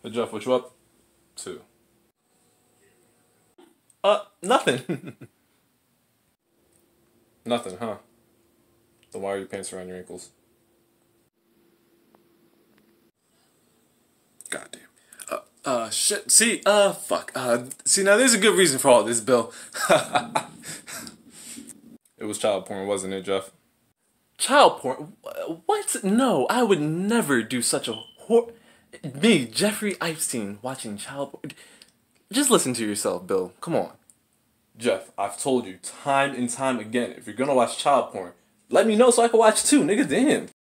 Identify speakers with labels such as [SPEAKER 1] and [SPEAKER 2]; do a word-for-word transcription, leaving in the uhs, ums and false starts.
[SPEAKER 1] Hey Jeff, what you up to?
[SPEAKER 2] Uh, nothing.
[SPEAKER 1] Nothing, huh? Then why are your pants around your ankles? Goddamn.
[SPEAKER 2] Uh, uh, shit. See, uh, fuck. Uh, see, now there's a good reason for all this, Bill.
[SPEAKER 1] It was child porn, wasn't it, Jeff?
[SPEAKER 2] Child porn? Wh- What? No, I would never do such a hor- Me, Jeffrey Epstein, watching child porn. Just listen to yourself, Bill. Come on.
[SPEAKER 1] Jeff, I've told you time and time again, if you're gonna watch child porn, let me know so I can watch too, nigga, damn.